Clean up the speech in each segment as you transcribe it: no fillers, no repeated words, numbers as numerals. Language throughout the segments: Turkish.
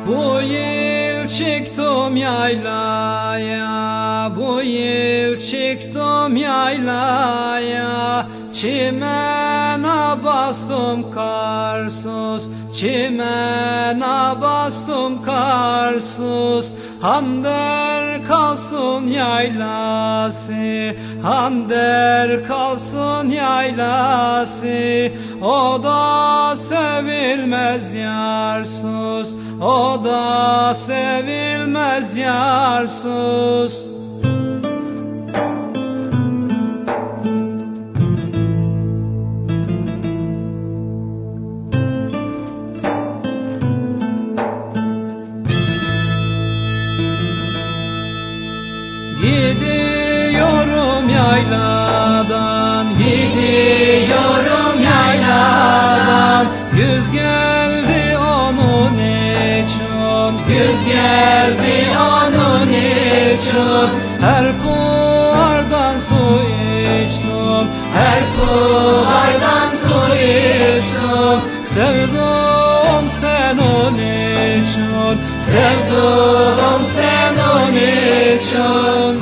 Bu yıl çıktım yaylaya, bu yıl çıktım yaylaya. Çimene bastım karsuz, çimene bastım karsuz. Hander kalsın yaylası, hander kalsın yaylası. O da sevilmez yarsız, o da sevilmez yarsız. Gidiyorum yayladan, gidiyorum yayladan. Güz geldi onun için, güz geldi onun için. Her kuvardan su içtim, her kuvardan su içtim. Sevdim senin için, sevdim senin için.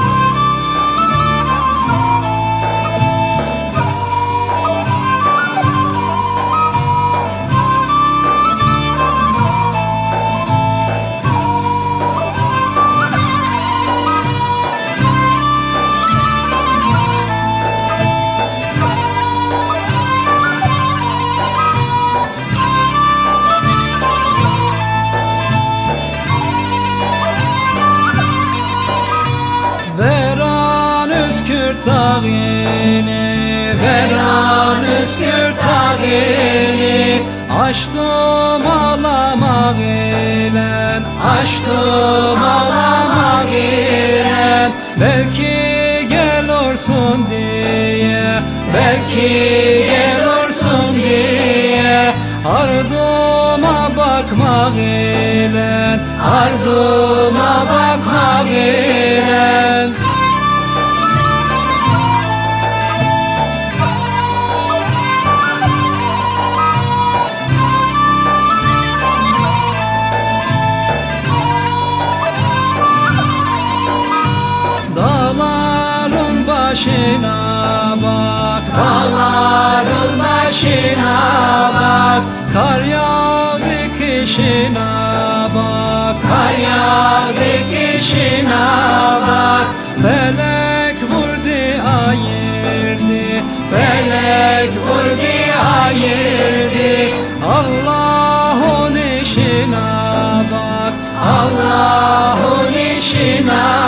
Dağını, veran Üskürt dağını. Açtım alamak ile, açtım alamak ile. Belki gelursun diye, belki gelursun diye. Ardıma bakmak ile, ardıma bakmak ile. Başına bak, dağların başına bak. Kar yağdı kışına bak, kar yağdı kışına bak. Felek vurdu ayırdı, felek vurdu ayırdı. Allah'ın işine bak, Allah'ın işine